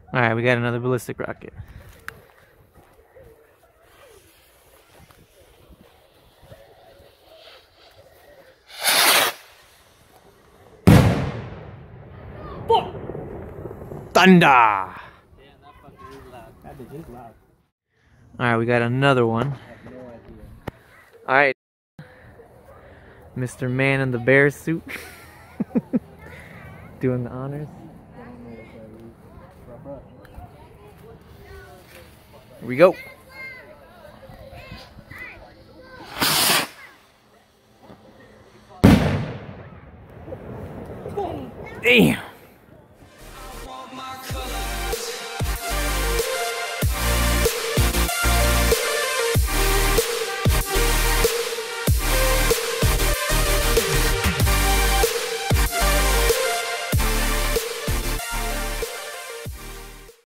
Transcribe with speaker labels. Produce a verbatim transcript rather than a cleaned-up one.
Speaker 1: Alright, we got another ballistic rocket. Thunder! Damn, that fucker is loud. That bitch is loud. Alright, we got another one. I have no idea. Alright. Mister Man in the bear suit. Doing the honors. Here we go.